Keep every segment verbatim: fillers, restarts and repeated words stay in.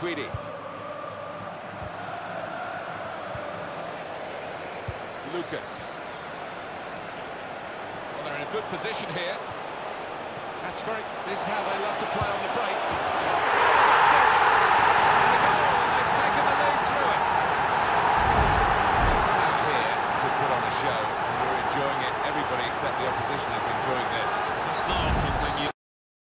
Tweedy. Lucas. Well, they're in a good position here. That's very... This is how they love to play on the break. And the goal, and they've taken the lead through it. Out here to put on a show, and we're enjoying it. Everybody except the opposition is enjoying this. It's not often when you...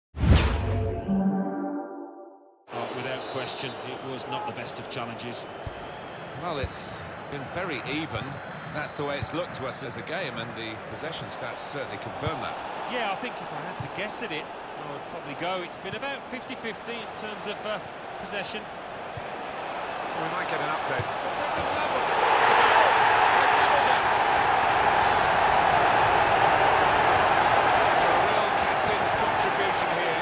Oh, without question, it was not the best of challenges. Well, it's been very even. That's the way it's looked to us as a game, and the possession stats certainly confirm that. Yeah, I think if I had to guess at it, I would probably go. It's been about fifty fifty in terms of uh, possession. Well, we might get an update. So a real captain's contribution here.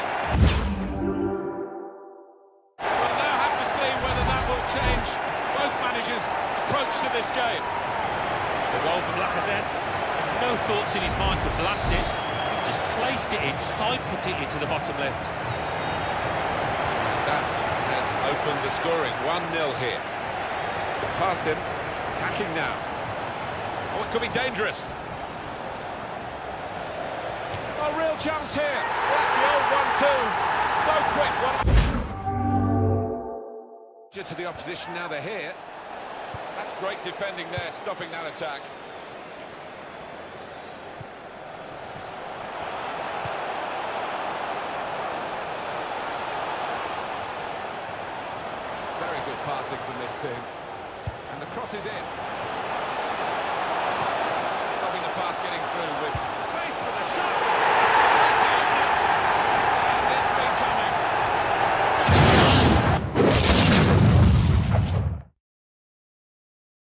We'll now have to see whether that will change both managers' approach to this game. The goal from Lacazette. No thoughts in his mind to blast it. He's just placed it in, side-footed it into the bottom left. And that has opened the scoring. one nil here. Past him. Attacking now. Oh, it could be dangerous. Oh, real chance here. That's the old one two. So quick. One... To the opposition, now they're here. That's great defending there, stopping that attack. Very good passing from this team. And the cross is in. Stopping the pass getting through with